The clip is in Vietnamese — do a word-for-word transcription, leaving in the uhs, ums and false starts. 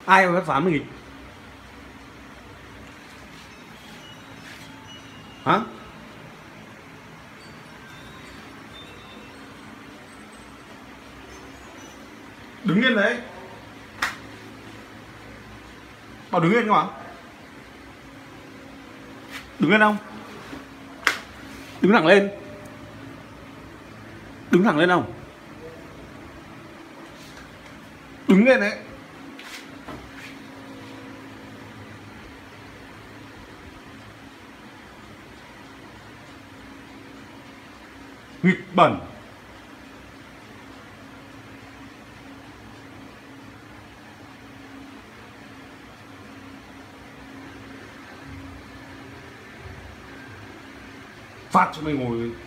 Ai mà phán mình nghịch? Hả? Đứng lên đấy. Bảo đứng lên cơ mà. Đứng lên không? Đứng thẳng lên. Đứng thẳng lên không? Đứng lên đấy. Nghịch bẩn. Phát cho mày ngồi